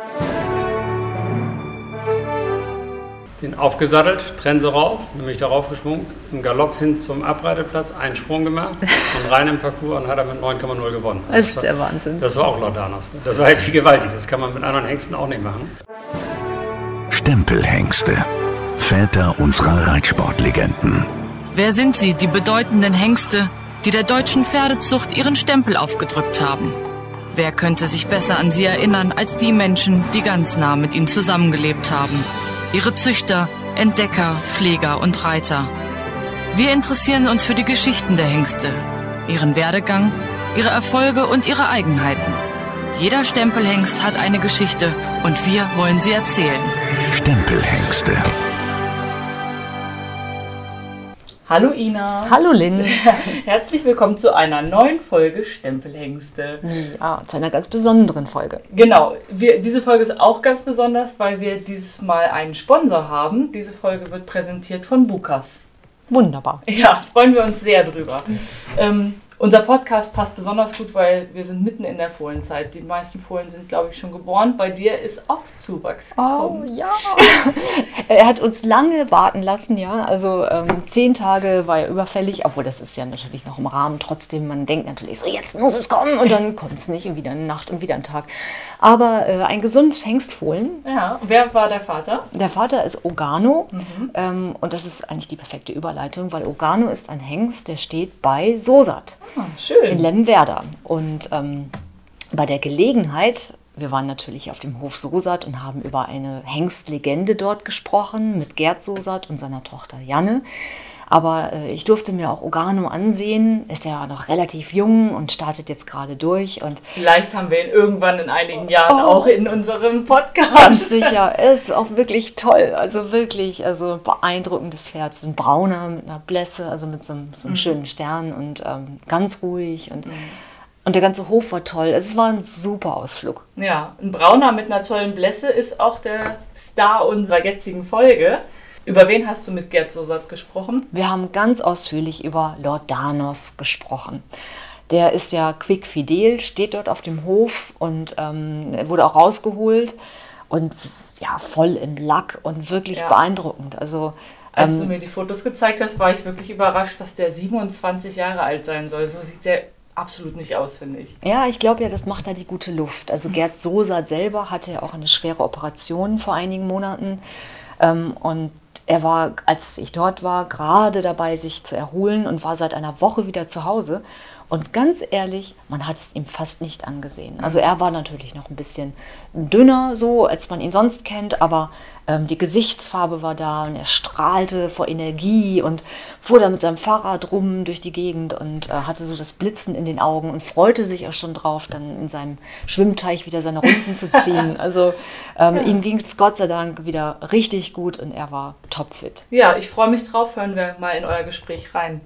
Den aufgesattelt, Trense rauf, nämlich darauf geschwungen, im Galopp hin zum Abreiteplatz, einen Sprung gemacht und rein im Parcours und hat er mit 9,0 gewonnen. Das ist der Wahnsinn. Das war auch Laudanos. Das war heftig gewaltig, das kann man mit anderen Hengsten auch nicht machen. Stempelhengste, Väter unserer Reitsportlegenden. Wer sind sie, die bedeutenden Hengste, die der deutschen Pferdezucht ihren Stempel aufgedrückt haben? Wer könnte sich besser an sie erinnern als die Menschen, die ganz nah mit ihnen zusammengelebt haben? Ihre Züchter, Entdecker, Pfleger und Reiter. Wir interessieren uns für die Geschichten der Hengste, ihren Werdegang, ihre Erfolge und ihre Eigenheiten. Jeder Stempelhengst hat eine Geschichte und wir wollen sie erzählen. Stempelhengste. Hallo Ina. Hallo Lynn. Herzlich willkommen zu einer neuen Folge Stempelhengste. Ja, zu einer ganz besonderen Folge. Genau, diese Folge ist auch ganz besonders, weil wir dieses Mal einen Sponsor haben. Diese Folge wird präsentiert von Bukas. Wunderbar. Ja, freuen wir uns sehr drüber. Unser Podcast passt besonders gut, weil wir sind mitten in der Fohlenzeit. Die meisten Fohlen sind, glaube ich, schon geboren. Bei dir ist auch Zuwachs gekommen. Oh ja. Er hat uns lange warten lassen, ja. Also 10 Tage war er überfällig, obwohl das ist ja natürlich noch im Rahmen. Trotzdem, man denkt natürlich so, jetzt muss es kommen und dann kommt es nicht und wieder eine Nacht und wieder ein Tag. Aber ein gesundes Hengstfohlen. Ja, wer war der Vater? Der Vater ist Ogano und das ist eigentlich die perfekte Überleitung, weil Ogano ist ein Hengst, der steht bei Sosat. Schön. In Lemwerder. Und bei der Gelegenheit, wir waren natürlich auf dem Hof Sosat und haben über eine Hengstlegende dort gesprochen mit Gerd Sosat und seiner Tochter Janne. Aber ich durfte mir auch Ogano ansehen, ist ja noch relativ jung und startet jetzt gerade durch. Und vielleicht haben wir ihn irgendwann in einigen Jahren auch in unserem Podcast. Ganz sicher, er ist auch wirklich toll, also wirklich, also beeindruckendes Pferd. Es ist ein brauner mit einer Blässe, also mit so einem schönen Stern und ganz ruhig und der ganze Hof war toll. Es war ein super Ausflug. Ja, ein brauner mit einer tollen Blässe ist auch der Star unserer jetzigen Folge. Über wen hast du mit Gerd Sosat gesprochen? Wir haben ganz ausführlich über Laudanos gesprochen. Der ist ja quickfidel, steht dort auf dem Hof und wurde auch rausgeholt und ja, voll in Lack und wirklich beeindruckend. Also, als du mir die Fotos gezeigt hast, war ich wirklich überrascht, dass der 27 Jahre alt sein soll. So sieht der absolut nicht aus, finde ich. Ja, ich glaube ja, das macht da die gute Luft. Also Gerd Sosat selber hatte ja auch eine schwere Operation vor einigen Monaten und er war, als ich dort war, gerade dabei, sich zu erholen und war seit einer Woche wieder zu Hause. Und ganz ehrlich, man hat es ihm fast nicht angesehen. Also er war natürlich noch ein bisschen dünner, so als man ihn sonst kennt, aber die Gesichtsfarbe war da und er strahlte vor Energie und fuhr da mit seinem Fahrrad rum durch die Gegend und hatte so das Blitzen in den Augen und freute sich auch schon drauf, dann in seinem Schwimmteich wieder seine Runden zu ziehen. Also ihm ging es Gott sei Dank wieder richtig gut und er war topfit. Ja, ich freue mich drauf. Hören wir mal in euer Gespräch rein.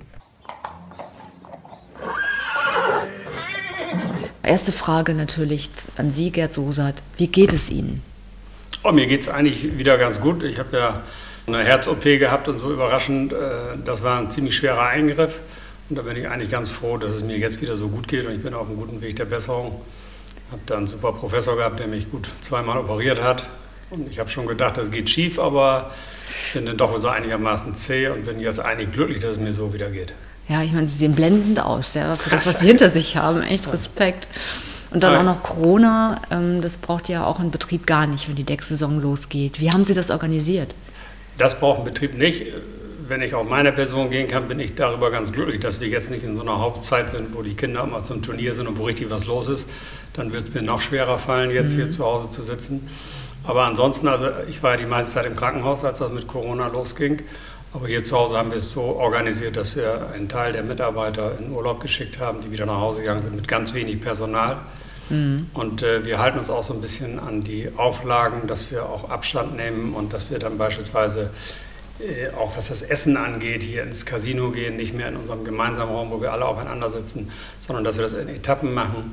Erste Frage natürlich an Sie, Gerd Sosat. Wie geht es Ihnen? Oh, mir geht es eigentlich wieder ganz gut. Ich habe ja eine Herz-OP gehabt und so überraschend. Das war ein ziemlich schwerer Eingriff. Und da bin ich eigentlich ganz froh, dass es mir jetzt wieder so gut geht. Und ich bin auf einem guten Weg der Besserung. Ich habe da einen super Professor gehabt, der mich gut 2-mal operiert hat. Und ich habe schon gedacht, das geht schief, aber bin dann doch so einigermaßen zäh und bin jetzt eigentlich glücklich, dass es mir so wieder geht. Ja, ich meine, Sie sehen blendend aus, ja, für das, was Sie hinter sich haben. Echt Respekt. Und dann auch noch Corona, das braucht ja auch ein Betrieb gar nicht, wenn die Decksaison losgeht. Wie haben Sie das organisiert? Das braucht ein Betrieb nicht. Wenn ich auf meine Person gehen kann, bin ich darüber ganz glücklich, dass wir jetzt nicht in so einer Hauptzeit sind, wo die Kinder immer zum Turnier sind und wo richtig was los ist. Dann wird es mir noch schwerer fallen, jetzt hier zu Hause zu sitzen. Aber ansonsten, also ich war ja die meiste Zeit im Krankenhaus, als das mit Corona losging. Aber hier zu Hause haben wir es so organisiert, dass wir einen Teil der Mitarbeiter in Urlaub geschickt haben, die wieder nach Hause gegangen sind mit ganz wenig Personal. Und wir halten uns auch so ein bisschen an die Auflagen, dass wir auch Abstand nehmen und dass wir dann beispielsweise auch was das Essen angeht, hier ins Casino gehen, nicht mehr in unserem gemeinsamen Raum, wo wir alle aufeinander sitzen, sondern dass wir das in Etappen machen,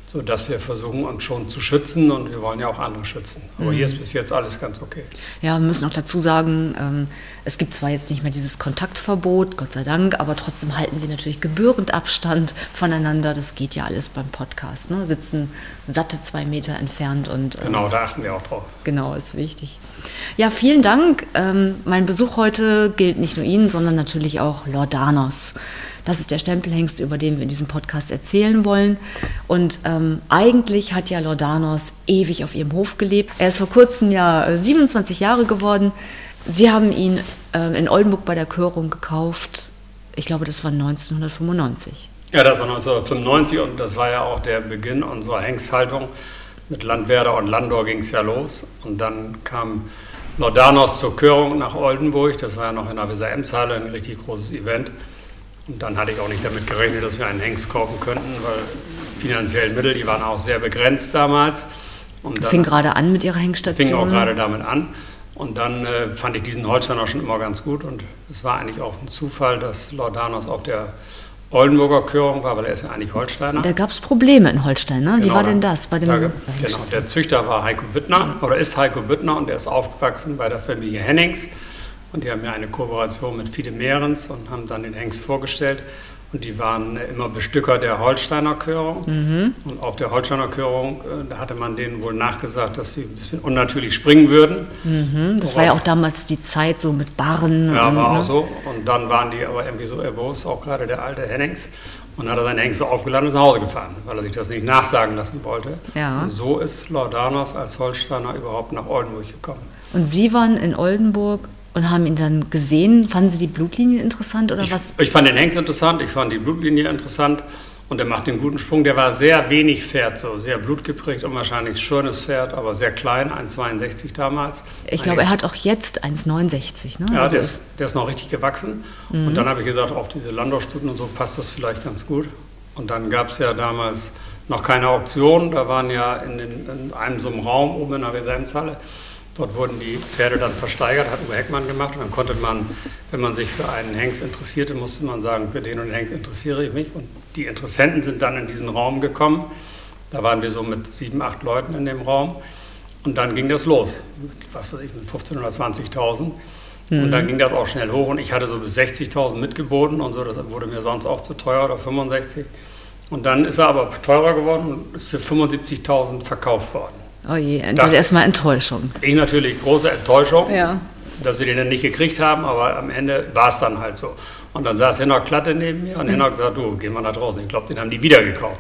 sodass wir versuchen, uns schon zu schützen und wir wollen ja auch andere schützen. Aber hier ist bis jetzt alles ganz okay. Ja, wir müssen auch dazu sagen, es gibt zwar jetzt nicht mehr dieses Kontaktverbot, Gott sei Dank, aber trotzdem halten wir natürlich gebührend Abstand voneinander. Das geht ja alles beim Podcast, ne? Sitzen satte 2 Meter entfernt. Und, genau, da achten wir auch drauf. Genau, ist wichtig. Ja, vielen Dank. Mein Besuch heute gilt nicht nur Ihnen, sondern natürlich auch Lordanos. Das ist der Stempelhengst, über den wir in diesem Podcast erzählen wollen. Und eigentlich hat ja Lordanos ewig auf ihrem Hof gelebt. Er ist vor kurzem ja 27 Jahre geworden. Sie haben ihn in Oldenburg bei der Körung gekauft. Ich glaube, das war 1995. Ja, das war 1995 und das war ja auch der Beginn unserer Hengsthaltung. Mit Landwerder und Landor ging es ja los. Und dann kam Lordanos zur Körung nach Oldenburg. Das war ja noch in der Weser-Ems-Halle ein richtig großes Event. Und dann hatte ich auch nicht damit gerechnet, dass wir einen Hengst kaufen könnten, weil finanzielle Mittel, die waren auch sehr begrenzt damals. Und fing gerade an mit Ihrer Hengststation? Fing auch gerade damit an. Und dann fand ich diesen Holsteiner schon immer ganz gut. Und es war eigentlich auch ein Zufall, dass Lordanos auch der Oldenburger Körung war, weil er ist ja eigentlich Holsteiner. Da gab es Probleme in Holstein, ne? Wie war denn das? Genau, der Züchter war Heiko Büttner, oder ist Heiko Büttner, und der ist aufgewachsen bei der Familie Hennings. Und die haben ja eine Kooperation mit Fiede Mehrens und haben dann den Hengst vorgestellt. Und die waren immer Bestücker der Holsteiner Körung. Und auf der Holsteiner Körung da hatte man denen wohl nachgesagt, dass sie ein bisschen unnatürlich springen würden. Das war ja auch damals die Zeit so mit Barren. Ja, war auch so. Und dann waren die aber irgendwie so erbost, auch gerade der alte Hennings. Und dann hat er seine Hengste aufgeladen und ist nach Hause gefahren, weil er sich das nicht nachsagen lassen wollte. Ja. Und so ist Lordanos als Holsteiner überhaupt nach Oldenburg gekommen. Und Sie waren in Oldenburg und haben ihn dann gesehen. Fanden Sie die Blutlinie interessant oder was? Ich fand den Hengst interessant, ich fand die Blutlinie interessant und er macht den guten Sprung. Der war sehr wenig Pferd, so sehr blutgeprägt, unwahrscheinlich schönes Pferd, aber sehr klein, 1,62 damals. Ich glaube, er hat auch jetzt 1,69. Ne? Ja, also der ist noch richtig gewachsen. Und dann habe ich gesagt, auf diese Landorstuten und so passt das vielleicht ganz gut. Und dann gab es ja damals noch keine Auktion, da waren ja in einem so einem Raum oben in der Weser-Ems-Halle. Dort wurden die Pferde dann versteigert, hat Uwe Heckmann gemacht. Und dann konnte man, wenn man sich für einen Hengst interessierte, musste man sagen, für den und den Hengst interessiere ich mich. Und die Interessenten sind dann in diesen Raum gekommen. Da waren wir so mit 7, 8 Leuten in dem Raum. Und dann ging das los, was weiß ich, mit 15.000 oder 20.000. Und dann ging das auch schnell hoch. Und ich hatte so bis 60.000 mitgeboten und so. Das wurde mir sonst auch zu teuer, oder 65. Und dann ist er aber teurer geworden und ist für 75.000 verkauft worden. Oh je, das ist erstmal Enttäuschung. Ich natürlich, große Enttäuschung, ja, dass wir den dann nicht gekriegt haben, aber am Ende war es dann halt so. Und dann saß Hinnock Klatte neben mir und Hinnock sagt, du, geh mal nach draußen. Ich glaube, den haben die wieder gekauft.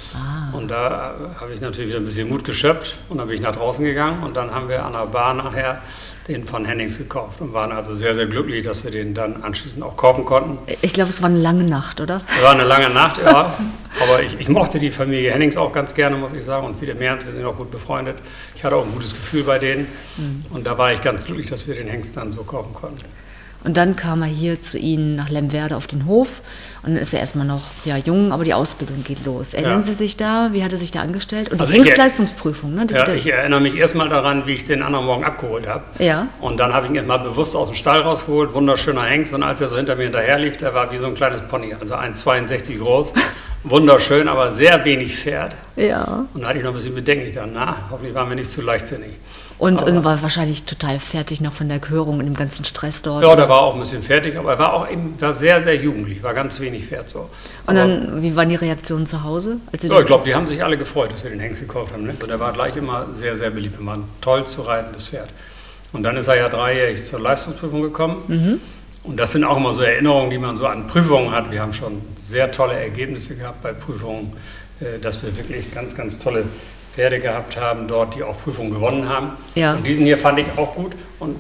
Und da habe ich natürlich wieder ein bisschen Mut geschöpft und dann bin ich nach draußen gegangen und dann haben wir an der Bar nachher den von Hennings gekauft und waren also sehr, sehr glücklich, dass wir den dann anschließend auch kaufen konnten. Ich glaube, es war eine lange Nacht, oder? Es war eine lange Nacht, ja. Aber ich mochte die Familie Hennings auch ganz gerne, muss ich sagen. Und viele mehr, wir sind auch gut befreundet. Ich hatte auch ein gutes Gefühl bei denen. Und da war ich ganz glücklich, dass wir den Hengst dann so kaufen konnten. Und dann kam er hier zu Ihnen nach Lemwerde auf den Hof. Und dann ist er erstmal noch jung, aber die Ausbildung geht los. Erinnern Sie sich da? Wie hat er sich da angestellt? Und die Hengstleistungsprüfung, ne? Ich erinnere mich erstmal daran, wie ich den anderen Morgen abgeholt habe. Ja. Und dann habe ich ihn erstmal bewusst aus dem Stall rausgeholt, wunderschöner Hengst. Und als er so hinter mir hinterher lief, der war wie so ein kleines Pony, also 1,62 groß. Wunderschön, aber sehr wenig Pferd. Ja. Und da hatte ich noch ein bisschen Bedenken. Ich dachte, hoffentlich waren wir nicht zu leichtsinnig. Und war wahrscheinlich total fertig noch von der Körung und dem ganzen Stress dort. Ja, der war auch ein bisschen fertig, aber er war sehr, sehr jugendlich, war ganz wenig Pferd so. Und dann, wie waren die Reaktionen zu Hause? Als ich glaube, die haben sich alle gefreut, dass wir den Hengst gekauft haben. Ne? Und der war gleich immer sehr, sehr beliebt. War ein toll zu reitendes Pferd. Und dann ist er ja 3-jährig zur Leistungsprüfung gekommen. Und das sind auch immer so Erinnerungen, die man so an Prüfungen hat. Wir haben schon sehr tolle Ergebnisse gehabt bei Prüfungen, dass wir wirklich ganz, ganz tolle Pferde gehabt haben dort, die auch Prüfungen gewonnen haben. Ja. Und diesen hier fand ich auch gut. Und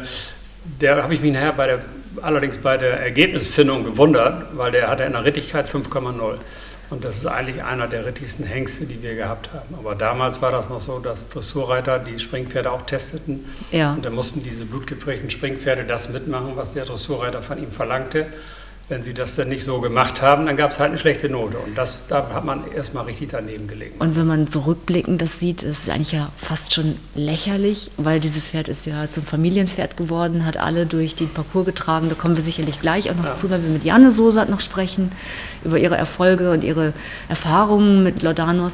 der habe ich mich nachher allerdings bei der Ergebnisfindung gewundert, weil der hatte in der Rittigkeit 5,0. Und das ist eigentlich einer der rittigsten Hengste, die wir gehabt haben. Aber damals war das noch so, dass Dressurreiter die Springpferde auch testeten. Ja. Und da mussten diese blutgeprägten Springpferde das mitmachen, was der Dressurreiter von ihm verlangte. Wenn sie das dann nicht so gemacht haben, dann gab es halt eine schlechte Note. Und da hat man erstmal richtig daneben gelegen. Und wenn man so rückblickend das sieht, ist es eigentlich ja fast schon lächerlich, weil dieses Pferd ist ja zum Familienpferd geworden, hat alle durch den Parcours getragen. Da kommen wir sicherlich gleich auch noch zu, wenn wir mit Janne Sosat noch sprechen, über ihre Erfolge und ihre Erfahrungen mit Lordanos.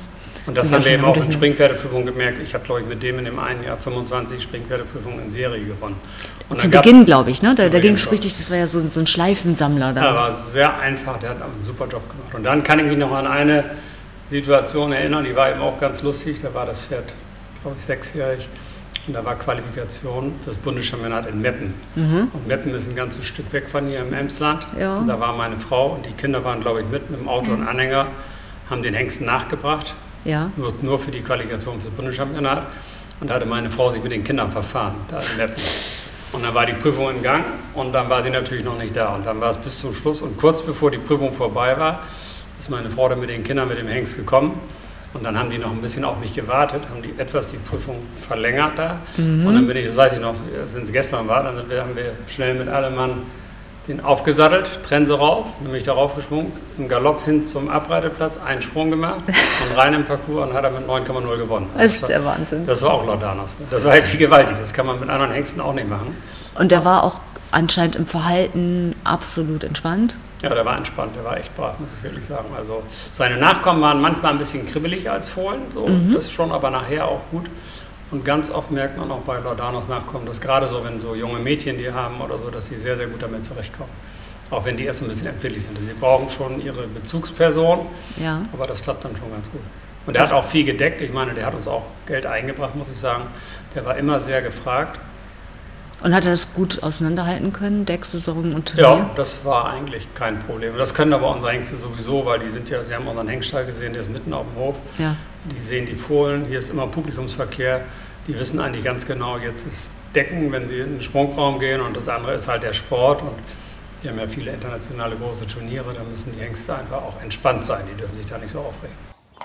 Und das haben wir eben auch in Springpferdeprüfungen gemerkt. Ich habe, glaube ich, mit dem in dem einen Jahr 25 Springpferdeprüfungen in Serie gewonnen. Und zu Beginn, glaube ich, ne? Da ging es richtig, das war ja so ein Schleifensammler da. Ja, war sehr einfach, der hat einen super Job gemacht. Und dann kann ich mich noch an eine Situation erinnern, die war eben auch ganz lustig. Da war das Pferd, glaube ich, 6-jährig. Und da war Qualifikation für das Bundeschampionat in Meppen. Und Meppen ist ein ganzes Stück weg von hier im Emsland. Ja. Und da war meine Frau und die Kinder waren, glaube ich, mit dem Auto und Anhänger, haben den Hengsten nachgebracht. Ja. Nur für die Qualifikation für das Bundeschampionat. Und da hatte meine Frau sich mit den Kindern verfahren, da in Meppen. Und dann war die Prüfung in Gang und dann war sie natürlich noch nicht da. Und dann war es bis zum Schluss. Und kurz bevor die Prüfung vorbei war, ist meine Frau dann mit den Kindern mit dem Hengst gekommen. Und dann haben die noch ein bisschen auf mich gewartet, haben die etwas die Prüfung verlängert da. Und dann bin ich, das weiß ich noch, wenn es gestern war, dann haben wir schnell mit allem Mann den aufgesattelt, Trense rauf, nämlich darauf gesprungen, im Galopp hin zum Abreiteplatz, einen Sprung gemacht und rein im Parcours und hat er mit 9,0 gewonnen. Das ist der Wahnsinn. Das war auch Laudanos. Das war halt viel gewaltig, das kann man mit anderen Hengsten auch nicht machen. Und der war auch anscheinend im Verhalten absolut entspannt. Ja, der war entspannt, der war echt brav, muss ich wirklich sagen. Also seine Nachkommen waren manchmal ein bisschen kribbelig als Fohlen, so, das schon, aber nachher auch gut. Und ganz oft merkt man auch bei Laudanos Nachkommen, dass gerade so, wenn so junge Mädchen die haben oder so, dass sie sehr, sehr gut damit zurechtkommen. Auch wenn die erst ein bisschen empfindlich sind. Sie brauchen schon ihre Bezugsperson, Ja. aber das klappt dann schon ganz gut. Und der hat auch viel gedeckt. Ich meine, der hat uns auch Geld eingebracht, muss ich sagen. Der war immer sehr gefragt. Und hat er das gut auseinanderhalten können, Decksaison und Turnier? Ja, das war eigentlich kein Problem. Das können aber unsere Hengste sowieso, weil die sind ja, Sie haben unseren Hengststall gesehen, der ist mitten auf dem Hof. Ja. Die sehen die Fohlen, hier ist immer Publikumsverkehr. Die wissen eigentlich ganz genau, jetzt ist Decken, wenn sie in den Sprungraum gehen und das andere ist halt der Sport. Und wir haben ja viele internationale große Turniere, da müssen die Hengste einfach auch entspannt sein, die dürfen sich da nicht so aufregen.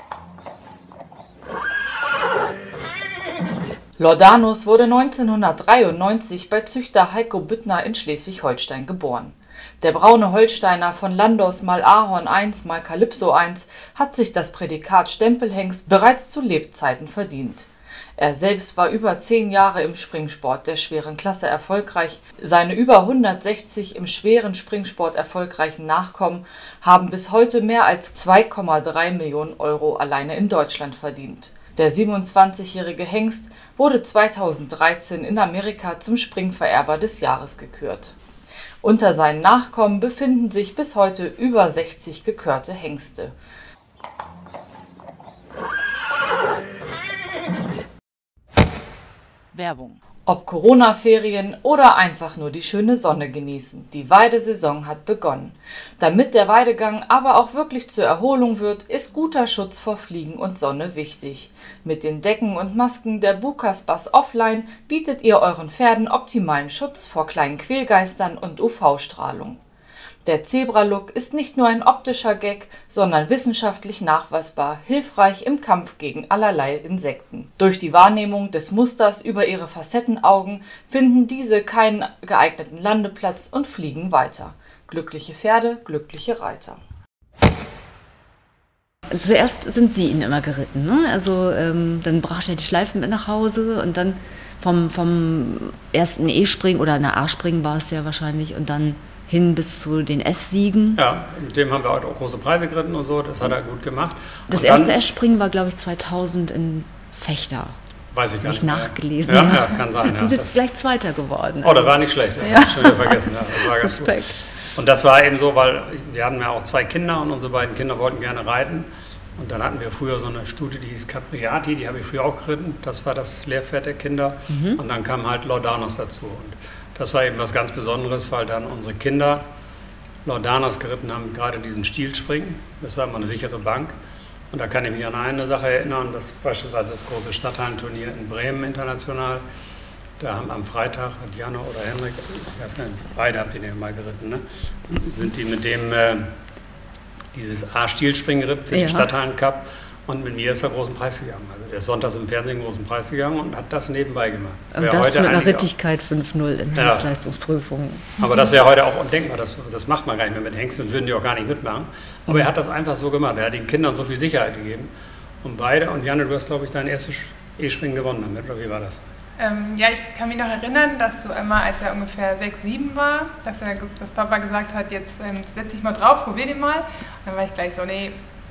Laudanos wurde 1993 bei Züchter Heiko Büttner in Schleswig-Holstein geboren. Der braune Holsteiner von Landos mal Ahorn 1 mal Calypso 1 hat sich das Prädikat Stempelhengst bereits zu Lebzeiten verdient. Er selbst war über 10 Jahre im Springsport der schweren Klasse erfolgreich. Seine über 160 im schweren Springsport erfolgreichen Nachkommen haben bis heute mehr als 2,3 Millionen Euro alleine in Deutschland verdient. Der 27-jährige Hengst wurde 2013 in Amerika zum Springvererber des Jahres gekürt. Unter seinen Nachkommen befinden sich bis heute über 60 gekürte Hengste. Werbung. Ob Corona-Ferien oder einfach nur die schöne Sonne genießen, die Weidesaison hat begonnen. Damit der Weidegang aber auch wirklich zur Erholung wird, ist guter Schutz vor Fliegen und Sonne wichtig. Mit den Decken und Masken der Bukas Bass Offline bietet ihr euren Pferden optimalen Schutz vor kleinen Quälgeistern und UV-Strahlung. Der Zebra-Look ist nicht nur ein optischer Gag, sondern wissenschaftlich nachweisbar hilfreich im Kampf gegen allerlei Insekten. Durch die Wahrnehmung des Musters über ihre Facettenaugen finden diese keinen geeigneten Landeplatz und fliegen weiter. Glückliche Pferde, glückliche Reiter. Zuerst sind Sie ihn immer geritten, ne? Also dann brachte er die Schleifen mit nach Hause und dann vom ersten E-Springen oder einer A-Springen war es ja wahrscheinlich und dann hin bis zu den S-Siegen. Ja, mit dem haben wir heute auch große Preise geritten und so, das hat er gut gemacht. Das erste S-Springen war, glaube ich, 2000 in Fechter. Weiß ich gar nicht. Nachgelesen. Ja, ja, kann sein. Sie sind jetzt gleich Zweiter geworden. Oh, das war nicht schlecht. Ja. Schon wieder vergessen. Ja, das war ganz Respekt. gut. Und das war eben so, weil wir hatten ja auch 2 Kinder und unsere beiden Kinder wollten gerne reiten. Und dann hatten wir früher so eine Stute, die hieß Capriati, die habe ich früher auch geritten. Das war das Lehrpferd der Kinder. Und dann kam halt Laudanos dazu. Und das war eben was ganz Besonderes, weil dann unsere Kinder Laudanos geritten haben, gerade diesen Stilspringen. Das war immer eine sichere Bank. Und da kann ich mich an eine Sache erinnern, das beispielsweise das große Stadthallenturnier in Bremen international. Da haben am Freitag, Janne oder Henrik, ich weiß gar nicht, beide habt ihr den mal geritten, ne? Sind die mit dem dieses A-Stilspringen geritten für den Stadthallen-Cup. Und mit mir ist er großen Preis gegangen. Also er ist sonntags im Fernsehen einen großen Preis gegangen und hat das nebenbei gemacht. Und das heute mit einer Rittigkeit 5-0 in Hengstleistungsprüfungen. Aber das wäre heute auch undenkbar, das macht man gar nicht mehr mit Hengsten, würden die auch gar nicht mitmachen. Aber er hat das einfach so gemacht, er hat den Kindern so viel Sicherheit gegeben. Und beide, und Janne, du hast, glaube ich, dein erstes E-Springen gewonnen damit, oder wie war das? Ja, ich kann mich noch erinnern, dass du einmal, als er ungefähr 6, 7 war, dass Papa gesagt hat, jetzt setz dich mal drauf, probier den mal. Und dann war ich gleich so, nee,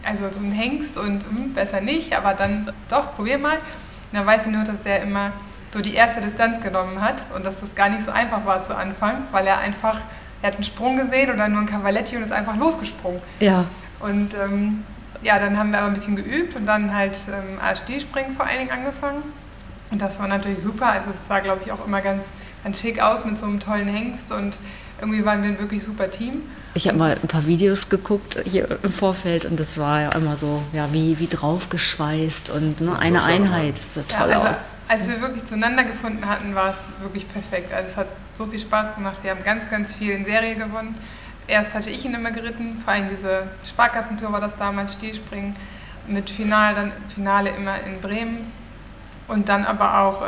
also so ein Hengst und besser nicht, aber dann doch, probier mal. Und dann weiß ich nur, dass der immer so die erste Distanz genommen hat und dass das gar nicht so einfach war zu Anfang, weil er hat einen Sprung gesehen oder nur ein Cavaletti und ist einfach losgesprungen. Ja. Und dann haben wir aber ein bisschen geübt und dann halt ASD-Springen vor allen Dingen angefangen. Und das war natürlich super. Also es sah, glaube ich, auch immer ganz schick aus mit so einem tollen Hengst und irgendwie waren wir ein wirklich super Team. Ich habe mal ein paar Videos geguckt hier im Vorfeld und das war ja immer so, ja, wie draufgeschweißt und ne, eine Einheit. Das sah toll aus. Als wir wirklich zueinander gefunden hatten, war es wirklich perfekt. Also es hat so viel Spaß gemacht. Wir haben ganz, ganz viel in Serie gewonnen. Erst hatte ich ihn immer geritten, vor allem diese Sparkassentour war das damals, Stilspringen, mit Finale immer in Bremen. Und dann aber auch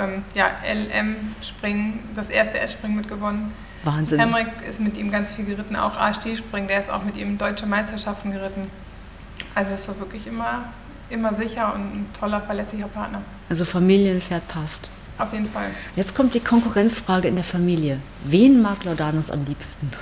LM-Springen, das erste S-Springen mitgewonnen. Wahnsinn. Henrik ist mit ihm ganz viel geritten, auch ASD-Springen, der ist auch mit ihm deutsche Meisterschaften geritten. Also es war wirklich immer sicher und ein toller, verlässlicher Partner. Also Familienpferd passt. Auf jeden Fall. Jetzt kommt die Konkurrenzfrage in der Familie. Wen mag Laudanus am liebsten?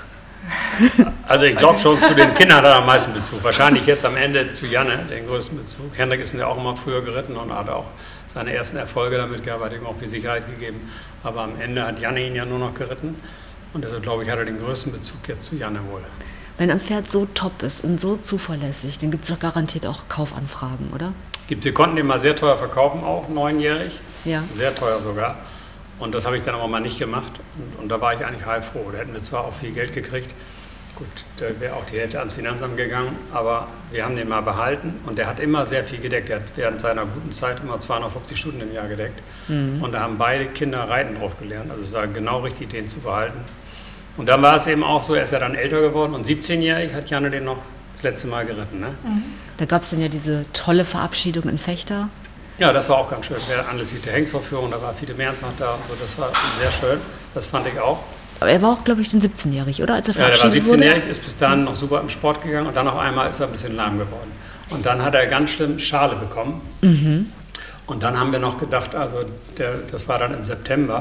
Also ich glaube schon, zu den Kindern hat er am meisten Bezug. Wahrscheinlich jetzt am Ende zu Janne, den größten Bezug. Henrik ist ja auch immer früher geritten und hat auch seine ersten Erfolge damit gehabt, hat ihm auch viel Sicherheit gegeben. Aber am Ende hat Janne ihn ja nur noch geritten. Und deshalb, glaube ich, hat er den größten Bezug jetzt zu Janne wohl. Wenn ein Pferd so top ist und so zuverlässig, dann gibt es doch garantiert auch Kaufanfragen, oder? Sie konnten ihn mal sehr teuer verkaufen, auch 9-jährig. Ja. Sehr teuer sogar. Und das habe ich dann aber mal nicht gemacht. Und da war ich eigentlich heilfroh. Da hätten wir zwar auch viel Geld gekriegt. Gut, da wäre auch die Hälfte ans Finanzamt gegangen. Aber wir haben den mal behalten. Und der hat immer sehr viel gedeckt. Er hat während seiner guten Zeit immer 250 Stunden im Jahr gedeckt. Mhm. Und da haben beide Kinder Reiten drauf gelernt. Also es war genau richtig, den zu behalten. Und dann war es eben auch so, er ist ja dann älter geworden. Und 17-jährig hat Janne den noch das letzte Mal geritten. Ne? Mhm. Da gab es dann ja diese tolle Verabschiedung in Fechter. Ja, das war auch ganz schön. Anlässlich der Hengstvorführung, da war Fiete Merz noch da und so, das war sehr schön. Das fand ich auch. Aber er war auch, glaube ich, dann 17-jährig, oder? Als er verabschiedet wurde? Ja, der war 17-jährig, ist bis dahin noch super im Sport gegangen und dann auf einmal ist er ein bisschen lahm geworden. Und dann hat er ganz schlimm Schale bekommen. Mhm. Und dann haben wir noch gedacht, also das war dann im September,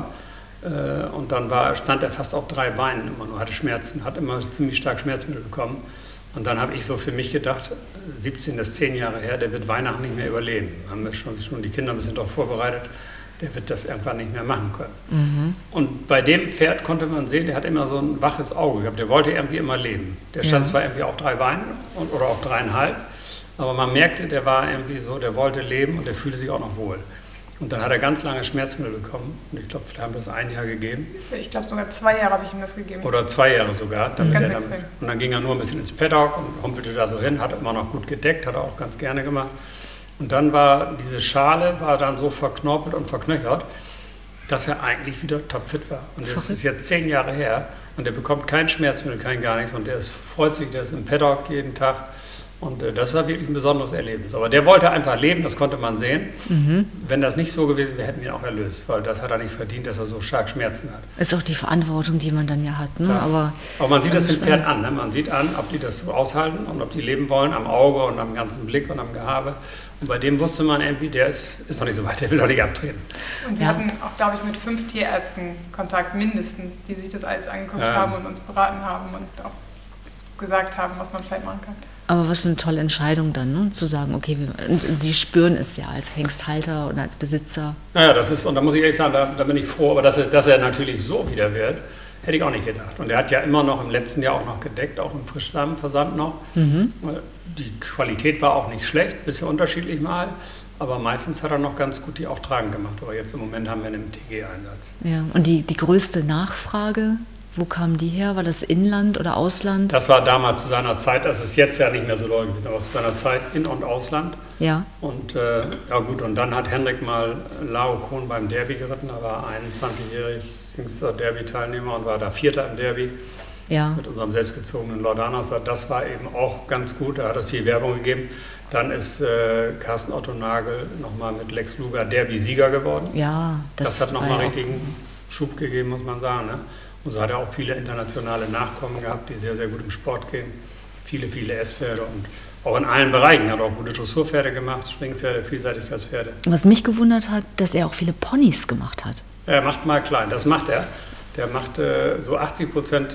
und dann stand er fast auf 3 Beinen immer nur, hatte Schmerzen, hat immer ziemlich stark Schmerzmittel bekommen. Und dann habe ich so für mich gedacht, 17 ist 10 Jahre her, der wird Weihnachten nicht mehr überleben. Haben wir schon die Kinder ein bisschen darauf vorbereitet, der wird das irgendwann nicht mehr machen können. Mhm. Und bei dem Pferd konnte man sehen, der hat immer so ein waches Auge gehabt, der wollte irgendwie immer leben. Der stand zwar irgendwie auf 3 Beinen oder auf 3,5, aber man merkte, der war irgendwie so, der wollte leben und der fühlte sich auch noch wohl. Und dann hat er ganz lange Schmerzmittel bekommen. Und ich glaube, wir haben das 1 Jahr gegeben. Ich glaube, sogar 2 Jahre habe ich ihm das gegeben. Oder 2 Jahre sogar. Ganz extrem. Und dann ging er nur ein bisschen ins Paddock und humpelte da so hin, hat immer noch gut gedeckt, hat er auch ganz gerne gemacht. Und dann war diese Schale dann so verknorpelt und verknöchert, dass er eigentlich wieder topfit war. Und das ist jetzt 10 Jahre her und er bekommt kein Schmerzmittel, kein gar nichts. Und der freut sich, der ist im Paddock jeden Tag. Und das war wirklich ein besonderes Erlebnis. Aber der wollte einfach leben, das konnte man sehen. Mhm. Wenn das nicht so gewesen wäre, hätten wir ihn auch erlöst, weil das hat er nicht verdient, dass er so stark Schmerzen hat. Ist auch die Verantwortung, die man dann ja hat. Ne? Ja. Aber man sieht das dem Pferd an. Ne? Man sieht an, ob die das so aushalten und ob die leben wollen, am Auge und am ganzen Blick und am Gehabe. Und bei dem wusste man irgendwie, der ist noch nicht so weit, der will doch nicht abtreten. Und wir hatten auch, glaube ich, mit 5 Tierärzten Kontakt mindestens, die sich das alles angeguckt haben und uns beraten haben und auch gesagt haben, was man vielleicht machen kann. Aber was eine tolle Entscheidung dann, ne? Zu sagen, okay, Sie spüren es ja als Hengsthalter und als Besitzer. Naja, das ist, und da muss ich ehrlich sagen, da bin ich froh, aber dass er natürlich so wieder wird, hätte ich auch nicht gedacht. Und er hat ja immer noch im letzten Jahr auch noch gedeckt, auch im Frischsamenversand noch. Mhm. Die Qualität war auch nicht schlecht, bisschen unterschiedlich mal, aber meistens hat er noch ganz gut die auch tragend gemacht. Aber jetzt im Moment haben wir einen TG-Einsatz. Ja, und die größte Nachfrage, wo kam die her? War das Inland oder Ausland? Das war damals zu seiner Zeit, das ist jetzt ja nicht mehr so doll gewesen, aber zu seiner Zeit In- und Ausland. Ja. Und ja gut, und dann hat Henrik mal Laocoon beim Derby geritten, er war 21-jährig, jüngster Derby-Teilnehmer und war da Vierter im Derby. Ja. Mit unserem selbstgezogenen Laudanus. Das war eben auch ganz gut, da hat es viel Werbung gegeben. Dann ist Carsten Otto Nagel nochmal mit Lex Luger Derby-Sieger geworden. Ja, das hat nochmal richtigen Schub gegeben, muss man sagen. Ne? Und so hat er auch viele internationale Nachkommen gehabt, die sehr, sehr gut im Sport gehen. Viele, viele S-Pferde und auch in allen Bereichen. Er hat auch gute Dressurpferde gemacht, Springpferde, Vielseitigkeitspferde. Was mich gewundert hat, dass er auch viele Ponys gemacht hat. Er macht mal klein, das macht er. Der macht so 80%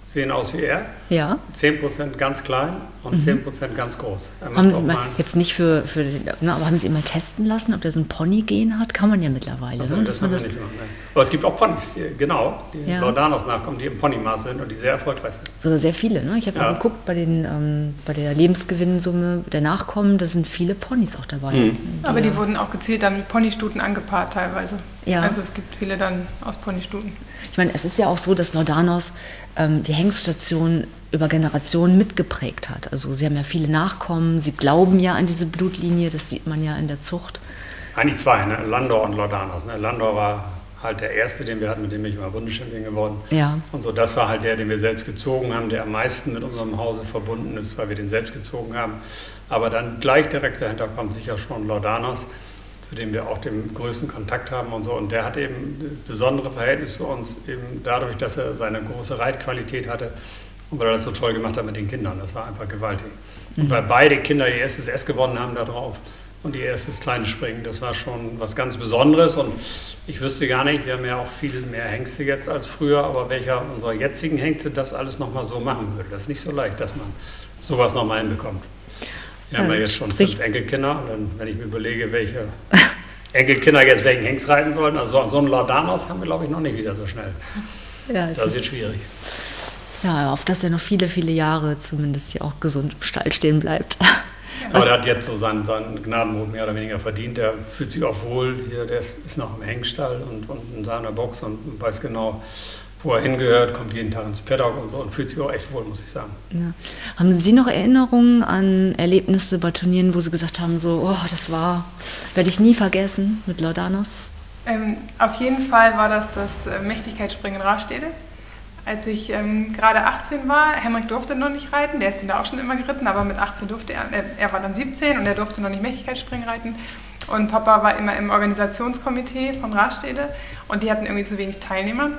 sehen aus wie er. Ja. 10% ganz klein und 10% ganz groß. Haben Sie mal, jetzt nicht für aber haben Sie ihn mal testen lassen, ob der so ein Pony-Gen hat? Kann man ja mittlerweile. Also, ne? das haben wir nicht gemacht, nein. Aber es gibt auch Ponys, die Laudanos nachkommen, die im Ponymaß sind und die sehr erfolgreich sind. So sehr viele, ne? Ich habe mal geguckt, bei der Lebensgewinnsumme der Nachkommen, da sind viele Ponys auch dabei. Aber die wurden auch gezielt dann mit Ponystuten angepaart teilweise. Ja. Also es gibt viele dann aus Ponystuten. Ich meine, es ist ja auch so, dass Laudanos die Hengststation über Generationen mitgeprägt hat. Also sie haben ja viele Nachkommen, sie glauben ja an diese Blutlinie, das sieht man ja in der Zucht. Eigentlich zwei, ne? Landor und Laudanos. Ne? Landor war halt der erste, den wir hatten, mit dem bin ich mal Bundeschampion geworden. Ja. Und so, das war halt der, den wir selbst gezogen haben, der am meisten mit unserem Hause verbunden ist, weil wir den selbst gezogen haben. Aber dann gleich direkt dahinter kommt sicher schon Laudanos, zu dem wir auch den größten Kontakt haben und so. Und der hat eben besondere Verhältnisse zu uns, eben dadurch, dass er seine große Reitqualität hatte und weil er das so toll gemacht hat mit den Kindern. Das war einfach gewaltig. Und weil beide Kinder ihr erstes S gewonnen haben da drauf und ihr erstes kleines Springen, das war schon was ganz Besonderes. Und ich wüsste gar nicht, wir haben ja auch viel mehr Hengste jetzt als früher, aber welcher unserer jetzigen Hengste das alles nochmal so machen würde. Das ist nicht so leicht, dass man sowas nochmal hinbekommt. Wir haben ja jetzt schon 5 Enkelkinder und dann, wenn ich mir überlege, welche Enkelkinder jetzt welchen Hengst reiten sollen, also so einen Laudanos haben wir, glaube ich, noch nicht wieder so schnell. Ja, das wird schwierig. Ja, auf dass er noch viele, viele Jahre zumindest hier auch gesund im Stall stehen bleibt. Aber der hat jetzt so seinen Gnadenbrot mehr oder weniger verdient. Der fühlt sich auch wohl hier, der ist noch im Hengstall und in seiner Box und weiß genau, wo er hingehört, kommt jeden Tag ins Paddock und so und fühlt sich auch echt wohl, muss ich sagen. Ja. Haben Sie noch Erinnerungen an Erlebnisse bei Turnieren, wo Sie gesagt haben, so, oh, werde ich nie vergessen mit Laudanos? Auf jeden Fall war das Mächtigkeitsspringen in Rastede. Als ich gerade 18 war, Henrik durfte noch nicht reiten, der ist ihn da auch schon immer geritten, aber mit 18 durfte er war dann 17 und er durfte noch nicht Mächtigkeitsspringen reiten. Und Papa war immer im Organisationskomitee von Rastede und die hatten irgendwie zu wenig Teilnehmer.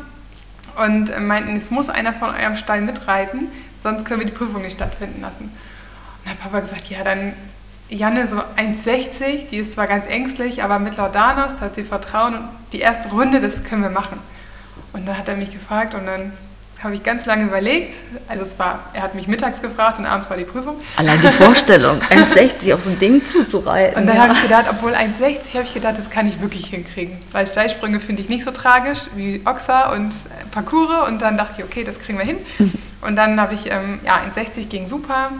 Und meinten, es muss einer von eurem Stall mitreiten, sonst können wir die Prüfung nicht stattfinden lassen. Und dann hat Papa gesagt, ja, dann Janne so 1,60, die ist zwar ganz ängstlich, aber mit Laudanos, da hat sie Vertrauen und die erste Runde, das können wir machen. Und dann hat er mich gefragt und dann habe ich ganz lange überlegt. Also er hat mich mittags gefragt und abends war die Prüfung. Allein die Vorstellung, 1,60 auf so ein Ding zuzureiten. Und dann habe ich gedacht, obwohl 1,60, habe ich gedacht, das kann ich wirklich hinkriegen. Weil Steilsprünge finde ich nicht so tragisch wie Ochser und Parcours. Und dann dachte ich, okay, das kriegen wir hin. Und dann habe ich, 1,60 ging super,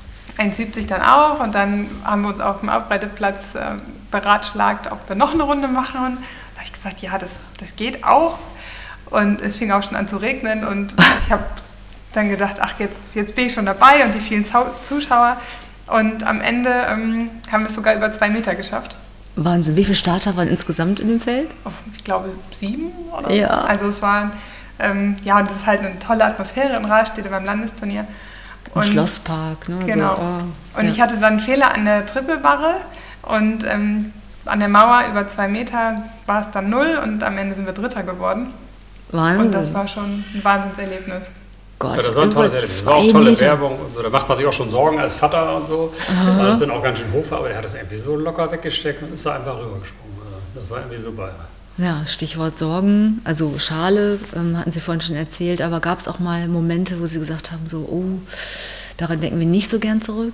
1,70 dann auch. Und dann haben wir uns auf dem Abreiteplatz beratschlagt, ob wir noch eine Runde machen. Und da habe ich gesagt, ja, das geht auch. Und es fing auch schon an zu regnen und ich habe dann gedacht, ach, jetzt bin ich schon dabei und die vielen Zuschauer. Und am Ende haben wir es sogar über 2 Meter geschafft. Wahnsinn, wie viele Starter waren insgesamt in dem Feld? Ich glaube 7 oder so. Ja. Also es waren, und das ist halt eine tolle Atmosphäre in Rastede beim Landesturnier. Im Schlosspark, ne? Genau. So, und ich hatte dann einen Fehler an der Trippelbarre und an der Mauer über 2 Meter war es dann 0 und am Ende sind wir Dritter geworden. Wahnsinn. Und das war schon ein Wahnsinnserlebnis. Gott, ja, das war ein tolles Erlebnis. Das war auch tolle Werbung und so. Da macht man sich auch schon Sorgen als Vater und so. Weil das dann auch ganz schön hoch war, aber der hat das irgendwie so locker weggesteckt und ist da einfach rübergesprungen. Das war irgendwie super. Ja, Stichwort Sorgen, also Schale, hatten Sie vorhin schon erzählt, aber gab es auch mal Momente, wo Sie gesagt haben, so, oh, daran denken wir nicht so gern zurück?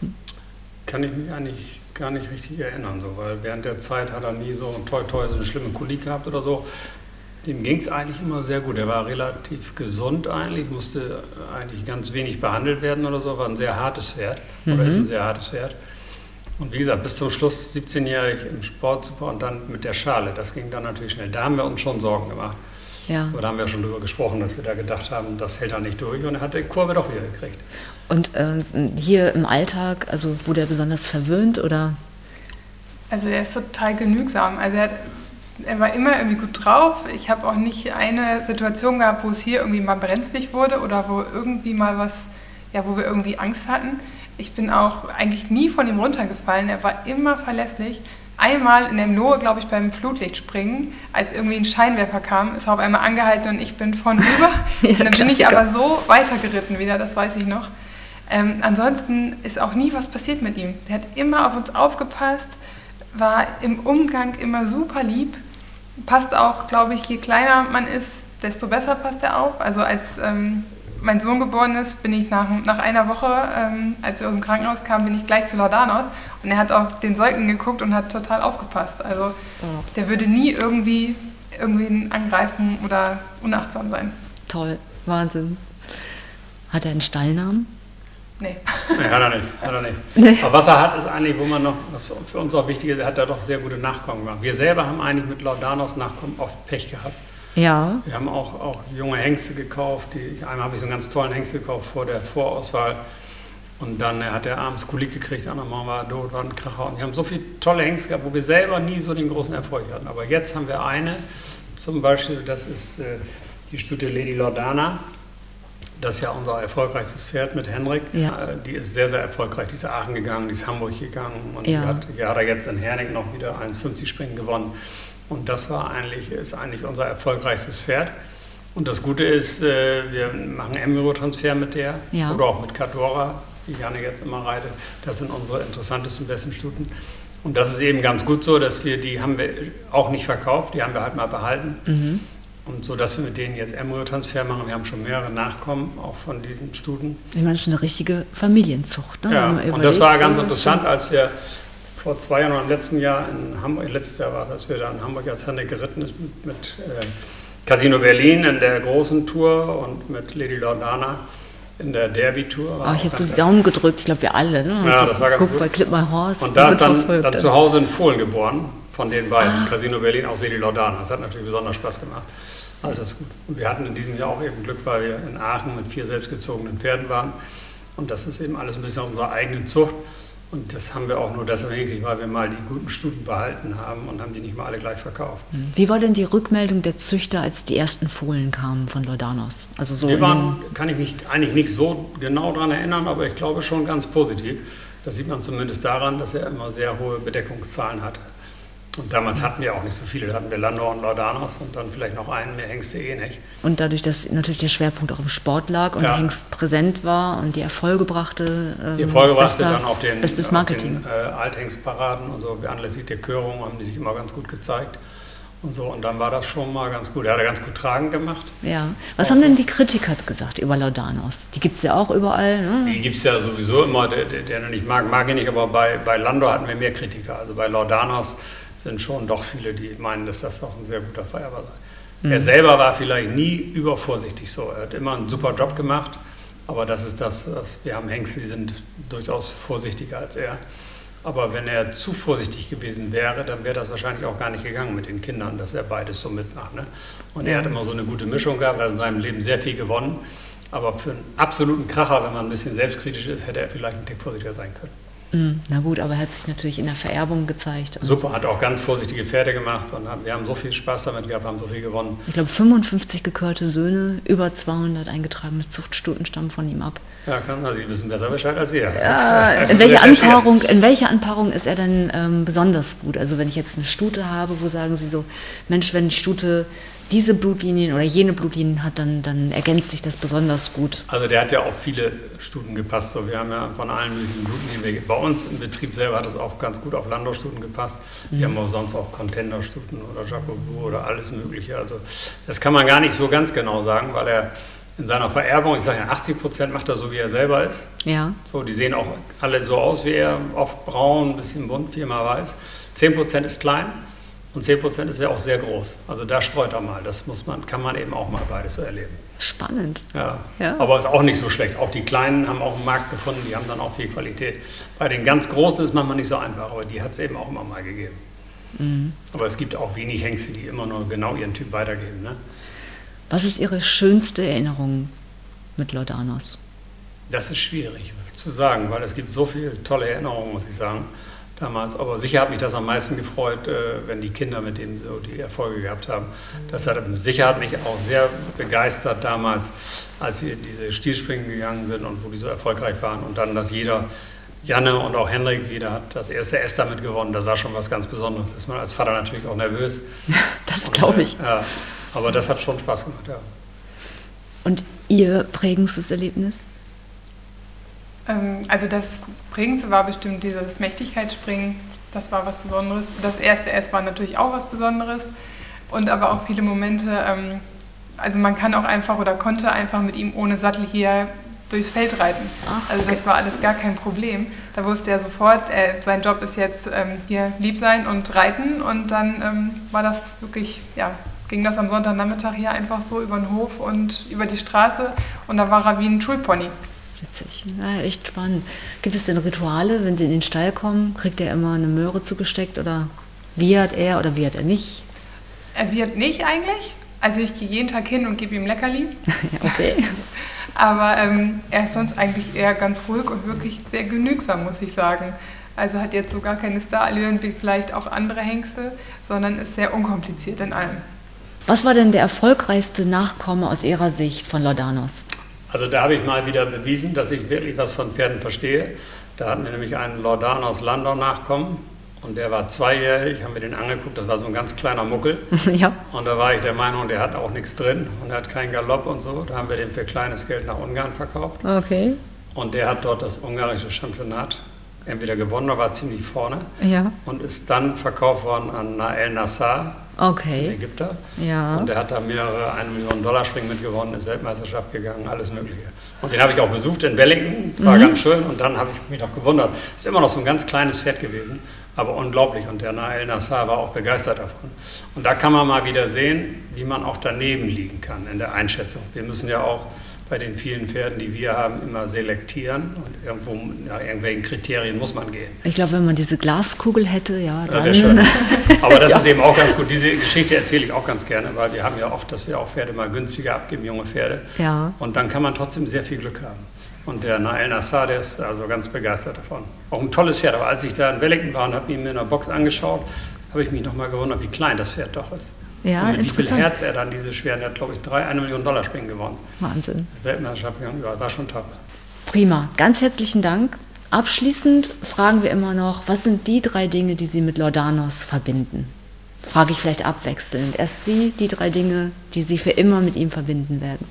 Kann ich mich eigentlich gar nicht richtig erinnern, so, weil während der Zeit hat er nie so so eine schlimme Kolik gehabt oder so. Dem ging es eigentlich immer sehr gut. Er war relativ gesund eigentlich, musste eigentlich ganz wenig behandelt werden oder so, war ein sehr hartes Pferd oder ist ein sehr hartes Pferd. Und wie gesagt, bis zum Schluss 17-jährig im Sport super und dann mit der Schale, das ging dann natürlich schnell. Da haben wir uns schon Sorgen gemacht. Ja. Aber da haben wir schon drüber gesprochen, dass wir da gedacht haben, das hält er nicht durch und er hat die Kurve doch wieder gekriegt. Und hier im Alltag, also wurde er besonders verwöhnt oder? Also er ist total genügsam. Also er war immer irgendwie gut drauf. Ich habe auch nicht eine Situation gehabt, wo es hier irgendwie mal brenzlig wurde oder wo irgendwie mal was, wo wir irgendwie Angst hatten. Ich bin auch eigentlich nie von ihm runtergefallen. Er war immer verlässlich. Einmal in dem Lohe, glaube ich, beim Flutlichtspringen, als irgendwie ein Scheinwerfer kam, ist er auf einmal angehalten und ich bin von rüber. Und dann bin ich aber so weitergeritten wieder, das weiß ich noch. Ansonsten ist auch nie was passiert mit ihm. Der hat immer auf uns aufgepasst, war im Umgang immer super lieb. Passt auch, glaube ich, je kleiner man ist, desto besser passt er auf. Also als mein Sohn geboren ist, bin ich nach einer Woche, als wir aus dem Krankenhaus kamen, bin ich gleich zu Laudanos. Und er hat auf den Säugling geguckt und hat total aufgepasst. Also der würde nie irgendwie angreifen oder unachtsam sein. Toll, Wahnsinn. Hat er einen Stallnamen? Nee. Nee, hat er nicht. Nee. Aber was er hat, ist eigentlich, was für uns auch wichtig ist, hat er doch sehr gute Nachkommen gemacht. Wir selber haben eigentlich mit Laudanos Nachkommen oft Pech gehabt. Ja. Wir haben auch junge Hengste gekauft. Einmal habe ich so einen ganz tollen Hengst gekauft vor der Vorauswahl. Und dann hat er abends Kolik gekriegt, der andere Mal war er tot, war ein Kracher. Und wir haben so viele tolle Hengste gehabt, wo wir selber nie so den großen Erfolg hatten. Aber jetzt haben wir eine, zum Beispiel, das ist die Stute Lady Lordana. Das ist ja unser erfolgreichstes Pferd mit Henrik. Ja. Die ist sehr, sehr erfolgreich. Die ist Aachen gegangen, die ist Hamburg gegangen. Und die hat er jetzt in Herning noch wieder 1,50 Springen gewonnen. Und das ist eigentlich unser erfolgreichstes Pferd. Und das Gute ist, wir machen Embryo-Transfer mit der oder auch mit Cadora, die Janne jetzt immer reitet. Das sind unsere interessantesten, besten Stuten. Und das ist eben ganz gut so, dass die haben wir auch nicht verkauft, die haben wir halt mal behalten. Mhm. Und so, dass wir mit denen jetzt Embryo-Transfer machen. Wir haben schon mehrere Nachkommen, auch von diesen Stuten. Ich meine, das ist eine richtige Familienzucht. Ne? Ja, und das war ganz interessant, als wir vor 2 Jahren oder im letzten Jahr in Hamburg, letztes Jahr war es, als wir da in Hamburg als Henrik geritten ist mit Casino Berlin in der großen Tour und mit Lady Lordana in der Derby-Tour. Ich habe so die Daumen gedrückt, ich glaube wir alle. Ne? Ja, das war ganz gut. Bei Clip My Horse. Und da ist dann zu Hause in Fohlen geboren, von den beiden, Casino Berlin aus Lady Lordana. Das hat natürlich besonders Spaß gemacht. Also das ist gut. Und wir hatten in diesem Jahr auch eben Glück, weil wir in Aachen mit 4 selbstgezogenen Pferden waren. Und das ist eben alles ein bisschen unserer eigenen Zucht. Und das haben wir auch nur deshalb hingekriegt, weil wir mal die guten Stuten behalten haben und haben die nicht mal alle gleich verkauft. Wie war denn die Rückmeldung der Züchter, als die ersten Fohlen kamen von Laudanos? Also so kann ich mich eigentlich nicht so genau daran erinnern, aber ich glaube schon ganz positiv. Das sieht man zumindest daran, dass er immer sehr hohe Bedeckungszahlen hatte. Und damals hatten wir auch nicht so viele, da hatten wir Landor und Laudanos und dann vielleicht noch einen, mehr Hengste nicht. Und dadurch, dass natürlich der Schwerpunkt auch im Sport lag und der Hengst präsent war und die Erfolge brachte, dann auch bestes Marketing. Althengstparaden und so, anlässlich der Körung haben die sich immer ganz gut gezeigt. Und so, und dann war das schon mal ganz gut. Er hat ganz gut tragend gemacht. Ja. Was haben denn die Kritiker gesagt über Laudanos? Die gibt es ja auch überall. Ne? Die gibt es ja sowieso immer. Der nicht mag ich nicht, aber bei Landor hatten wir mehr Kritiker. Also bei Laudanos sind schon doch viele, die meinen, dass das doch ein sehr guter Feierbar sei. Er selber war vielleicht nie übervorsichtig so. Er hat immer einen super Job gemacht, aber das ist das, was wir haben Hengste, die sind durchaus vorsichtiger als er. Aber wenn er zu vorsichtig gewesen wäre, dann wäre das wahrscheinlich auch gar nicht gegangen mit den Kindern, dass er beides so mitmacht. Ne? Und er hat immer so eine gute Mischung gehabt, er hat in seinem Leben sehr viel gewonnen. Aber für einen absoluten Kracher, wenn man ein bisschen selbstkritisch ist, hätte er vielleicht ein Tick vorsichtiger sein können. Na gut, aber er hat sich natürlich in der Vererbung gezeigt. Super, hat auch ganz vorsichtige Pferde gemacht und wir haben so viel Spaß damit gehabt, haben so viel gewonnen. Ich glaube 55 gekörte Söhne, über 200 eingetragene Zuchtstuten stammen von ihm ab. Ja, Sie wissen besser Bescheid als wir. In welcher Anpaarung ist er denn besonders gut? Also wenn ich jetzt eine Stute habe, wo sagen Sie so, Mensch, wenn die Stute diese Blutlinien oder jene Blutlinien hat, dann ergänzt sich das besonders gut. Also der hat ja auf viele Stuten gepasst. So, wir haben ja von allen möglichen Blutlinien. Bei uns im Betrieb selber hat es auch ganz gut auf Landor-Stuten gepasst. Wir haben auch sonst auch Contender-Stuten oder Jacobu oder alles Mögliche. Also das kann man gar nicht so ganz genau sagen, weil er in seiner Vererbung, ich sage ja, 80% macht er so, wie er selber ist. Ja. So, die sehen auch alle so aus wie er, oft braun, ein bisschen bunt, 4-mal weiß. 10% ist klein. Und 10% ist ja auch sehr groß. Also da streut er mal. Das kann man eben auch mal beides so erleben. Spannend. Ja. Aber ist auch nicht so schlecht. Auch die Kleinen haben auch einen Markt gefunden, die haben dann auch viel Qualität. Bei den ganz Großen ist manchmal nicht so einfach, aber die hat es eben auch immer mal gegeben. Mhm. Aber es gibt auch wenig Hengste, die immer nur genau ihren Typ weitergeben. Ne? Was ist Ihre schönste Erinnerung mit Laudanos? Das ist schwierig zu sagen, weil es gibt so viele tolle Erinnerungen, muss ich sagen. Damals, aber sicher hat mich das am meisten gefreut, wenn die Kinder mit dem so die Erfolge gehabt haben. Das hat sicher mich auch sehr begeistert damals, als wir diese Stierspringen gegangen sind und wo die so erfolgreich waren. Und dann, dass Janne und auch Henrik, jeder hat das erste S damit gewonnen. Das war schon was ganz Besonderes. Ist man als Vater natürlich auch nervös. Das glaube ich. Ja, aber das hat schon Spaß gemacht, ja. Und Ihr prägendstes Erlebnis? Also das prägendste war bestimmt dieses Mächtigkeitsspringen. Das war was Besonderes. Das erste S war natürlich auch was Besonderes. Und aber auch viele Momente, also man kann auch einfach oder konnte einfach mit ihm ohne Sattel hier durchs Feld reiten. Also das war alles gar kein Problem. Da wusste er sofort, sein Job ist jetzt hier lieb sein und reiten und dann war das wirklich, ja, ging das am Sonntagnachmittag hier einfach so über den Hof und über die Straße und da war er wie ein Schulpony. Witzig, ja, echt spannend. Gibt es denn Rituale, wenn Sie in den Stall kommen? Kriegt er immer eine Möhre zugesteckt oder wiehert er oder wiehert er nicht? Er wiehert nicht eigentlich. Also ich gehe jeden Tag hin und gebe ihm Leckerli. Okay. Aber er ist sonst eigentlich eher ganz ruhig und wirklich sehr genügsam, muss ich sagen. Also hat jetzt so gar keine Starallüren wie vielleicht auch andere Hengste, sondern ist sehr unkompliziert in allem. Was war denn der erfolgreichste Nachkomme aus Ihrer Sicht von Laudanos? Also da habe ich mal wieder bewiesen, dass ich wirklich was von Pferden verstehe. Da hatten wir nämlich einen Laudanos Landau-Nachkommen. Und der war 2-jährig, haben wir den angeguckt, das war so ein ganz kleiner Muckel. Ja. Und da war ich der Meinung, der hat auch nichts drin und er hat keinen Galopp und so. Da haben wir den für kleines Geld nach Ungarn verkauft. Okay. Und der hat dort das ungarische Championat entweder gewonnen oder war ziemlich vorne. Ja. Und ist dann verkauft worden an Nael Nassar, Okay. den Ägypter. Ja. Und der hat da mehrere $1 Million Springen mitgewonnen, ist Weltmeisterschaft gegangen, alles Mögliche. Und den habe ich auch besucht in Wellington, war ganz schön. Und dann habe ich mich noch gewundert, ist immer noch so ein ganz kleines Pferd gewesen, aber unglaublich. Und der Nael Nassar war auch begeistert davon. Und da kann man mal wieder sehen, wie man auch daneben liegen kann in der Einschätzung. Wir müssen ja auch bei den vielen Pferden, die wir haben, immer selektieren und irgendwo nach irgendwelchen Kriterien muss man gehen. Ich glaube, wenn man diese Glaskugel hätte, ja, dann... Ja, schön. Aber das ist eben auch ganz gut. Diese Geschichte erzähle ich auch ganz gerne, weil wir haben ja oft, dass wir auch Pferde mal günstiger abgeben, junge Pferde. Ja. Und dann kann man trotzdem sehr viel Glück haben. Und der Nael Nassar, der ist also ganz begeistert davon. Auch ein tolles Pferd. Aber als ich da in Wellington war und habe ihn mir in der Box angeschaut, habe ich mich nochmal gewundert, wie klein das Pferd doch ist. Ja, und mit wie viel interessant. Herz er dann diese schweren, er hat glaube ich $1 Million Springen gewonnen. Wahnsinn. Das Weltmeisterschaft gegangen, war schon top. Prima, ganz herzlichen Dank. Abschließend fragen wir immer noch, was sind die 3 Dinge, die Sie mit Laudanos verbinden? Frage ich vielleicht abwechselnd. Erst Sie, die 3 Dinge, die Sie für immer mit ihm verbinden werden.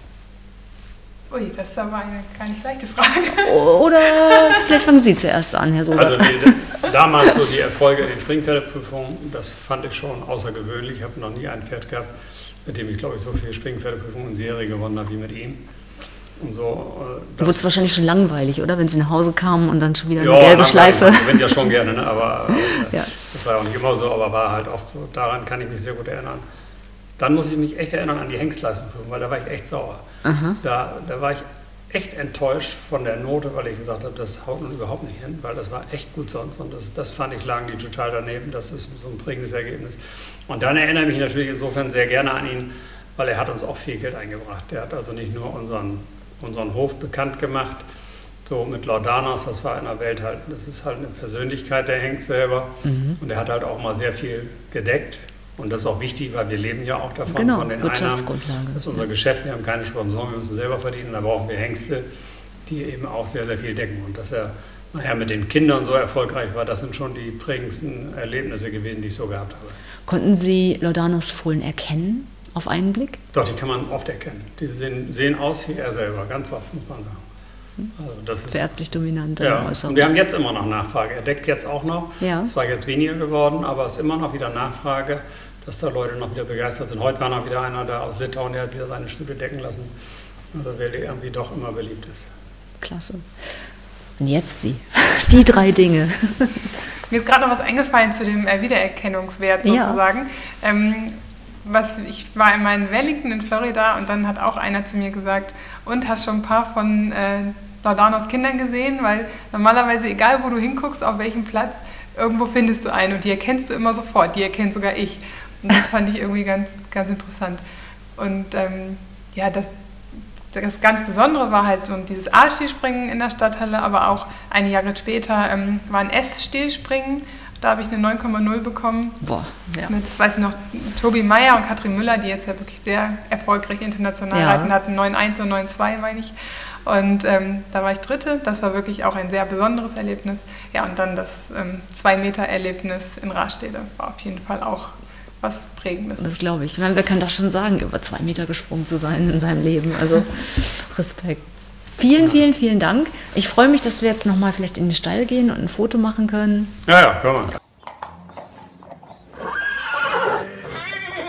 Ui, das ist aber eine gar nicht leichte Frage. Oder vielleicht fangen Sie zuerst an, Herr Soder. Also damals so die Erfolge in den Springpferdeprüfungen, das fand ich schon außergewöhnlich. Ich habe noch nie ein Pferd gehabt, mit dem ich glaube ich so viele Springpferdeprüfungen in Serie gewonnen habe wie mit ihm. Und so, Wurde es wahrscheinlich schon langweilig, oder? Wenn Sie nach Hause kamen und dann schon wieder eine ja, gelbe Schleife. Ich gewinne ja schon gerne, ne? aber Ja. das war ja auch nicht immer so, aber war halt oft so. Daran kann ich mich sehr gut erinnern. Dann muss ich mich echt erinnern an die Hengstleistungsprüfung, weil da war ich echt sauer. Da war ich echt enttäuscht von der Note, weil ich gesagt habe, das haut nun überhaupt nicht hin, weil das war echt gut sonst und das fand ich, lagen die total daneben. Das ist so ein prägendes Ergebnis. Und dann erinnere ich mich natürlich insofern sehr gerne an ihn, weil er hat uns auch viel Geld eingebracht. Er hat also nicht nur unseren Hof bekannt gemacht, so mit Laudanos, das war in der Welt halt, das ist halt eine Persönlichkeit der Hengst selber und er hat halt auch mal sehr viel gedeckt. Und das ist auch wichtig, weil wir leben ja auch davon, Genau, von den Wirtschaftsgrundlage. Einnahmen. Das ist unser Geschäft, wir haben keine Sponsoren, wir müssen selber verdienen. Da brauchen wir Hengste, die eben auch sehr, sehr viel decken. Und dass er nachher mit den Kindern so erfolgreich war, das sind schon die prägendsten Erlebnisse gewesen, die ich so gehabt habe. Konnten Sie Laudanos Fohlen erkennen, auf einen Blick? Doch, die kann man oft erkennen. Die sehen aus wie er selber, ganz oft, muss man sagen. Also das ist, Vererbt sich dominant. ja. Und wir haben jetzt immer noch Nachfrage. Er deckt jetzt auch noch. Ja. Es war jetzt weniger geworden, aber es ist immer noch wieder Nachfrage, dass da Leute noch wieder begeistert sind. Heute war noch wieder einer da aus Litauen, der hat wieder seine Stute decken lassen, also weil der irgendwie doch immer beliebt ist. Klasse. Und jetzt Sie. Die 3 Dinge. Mir ist gerade noch was eingefallen zu dem Wiedererkennungswert sozusagen. Ja. Ich war einmal in Wellington in Florida und dann hat auch einer zu mir gesagt, und hast schon ein paar von Laudanos Kindern gesehen, weil normalerweise, egal wo du hinguckst, auf welchem Platz, irgendwo findest du einen und die erkennst du immer sofort, die erkennt sogar ich. Und das fand ich irgendwie ganz, ganz interessant. Und ja, das ganz Besondere war halt so dieses A-Skispringen in der Stadthalle, aber auch einige Jahre später war ein S-Stilspringen. Da habe ich eine 9,0 bekommen. Boah, ja. Mit, das weiß ich noch, Tobi Meyer und Katrin Müller, die jetzt ja wirklich sehr erfolgreich international reiten, hatten 9,1 und 9,2, meine ich. Und da war ich Dritte. Das war wirklich auch ein sehr besonderes Erlebnis. Ja, und dann das 2-Meter-Erlebnis in Rastede war auf jeden Fall auch was Prägendes. Das glaube ich. Ich meine, wer kann das schon sagen, über 2 Meter gesprungen zu sein in seinem Leben? Also Respekt. Vielen, vielen, vielen Dank. Ich freue mich, dass wir jetzt nochmal vielleicht in den Stall gehen und ein Foto machen können. Ja, können wir.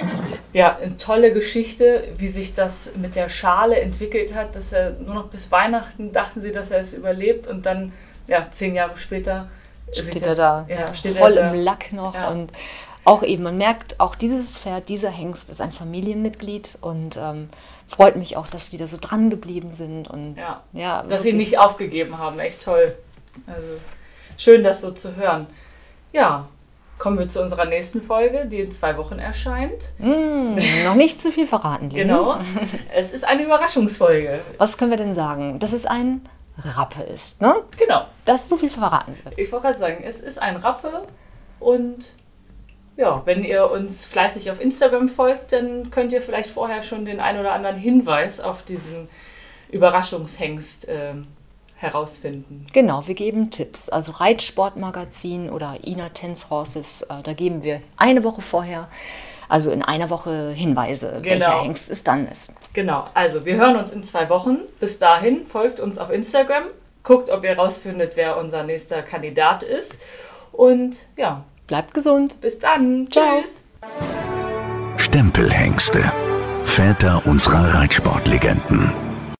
Ja, eine tolle Geschichte, wie sich das mit der Schale entwickelt hat, dass er nur noch bis Weihnachten dachten sie, dass er es überlebt und dann, ja, 10 Jahre später steht er da, steht voll er da. im Lack noch. Ja. Und auch eben, man merkt, auch dieses Pferd, dieser Hengst ist ein Familienmitglied und freut mich auch, dass die da so dran geblieben sind. Und, ja, dass sie nicht aufgegeben haben, echt toll. Also schön, das so zu hören. Ja, kommen wir zu unserer nächsten Folge, die in 2 Wochen erscheint. Noch nicht zu viel verraten, Lili. Genau, es ist eine Überraschungsfolge. Was können wir denn sagen? Dass es ein Rappe ist, ne? Genau. Dass so viel verraten wird. Ich wollte gerade sagen, es ist ein Rappe und ja, wenn ihr uns fleißig auf Instagram folgt, dann könnt ihr vielleicht vorher schon den ein oder anderen Hinweis auf diesen Überraschungshengst herausfinden. Genau, wir geben Tipps. Also Reitsportmagazin oder Ina Tense Horses, da geben wir eine Woche vorher, also in einer Woche Hinweise, welcher Hengst es dann ist. Genau, also wir hören uns in 2 Wochen. Bis dahin folgt uns auf Instagram, guckt, ob ihr rausfindet, wer unser nächster Kandidat ist und ja, bleibt gesund. Bis dann. Ciao. Tschüss. Stempelhengste. Väter unserer Reitsportlegenden.